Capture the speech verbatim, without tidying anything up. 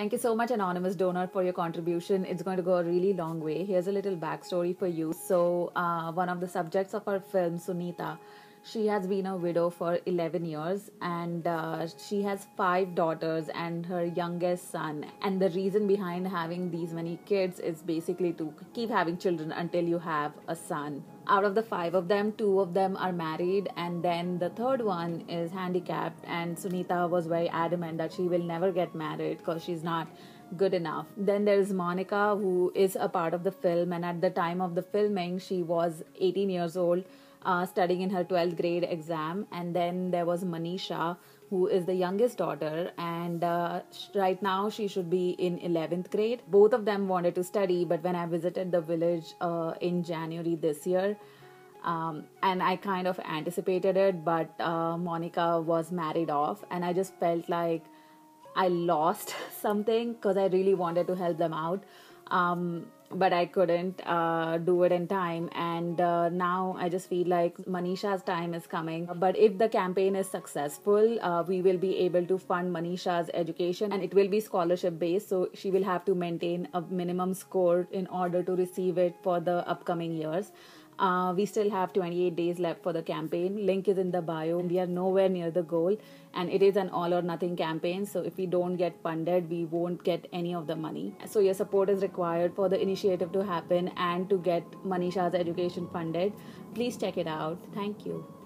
Thank you so much, anonymous donor, for your contribution. It's going to go a really long way. Here's a little backstory for you. So, uh, one of the subjects of our film, Sunita, she has been a widow for eleven years, and uh, she has five daughters and her youngest son. And the reason behind having these many kids is basically to keep having children until you have a son. Out of the five of them, two of them are married, and then the third one is handicapped. And Sunita was very adamant that she will never get married because she's not good enough. Then there's Monica, who is a part of the film, and at the time of the filming, she was eighteen years old, uh, studying in her twelfth grade exam. And then there was Manisha, who is the youngest daughter, and uh, right now she should be in eleventh grade. Both of them wanted to study, but when I visited the village uh, in January this year, um, and I kind of anticipated it, but uh, Monica was married off, and I just felt like I lost something because I really wanted to help them out. Um, but I couldn't uh, do it in time. And uh, now I just feel like Manisha's time is coming. But if the campaign is successful, uh, we will be able to fund Manisha's education, and it will be scholarship based. So she will have to maintain a minimum score in order to receive it for the upcoming years. Uh, we still have twenty-eight days left for the campaign. Link is in the bio. We are nowhere near the goal, and it is an all or nothing campaign. So if we don't get funded, we won't get any of the money. So your support is required for the initiative to happen and to get Manisha's education funded. Please check it out. Thank you.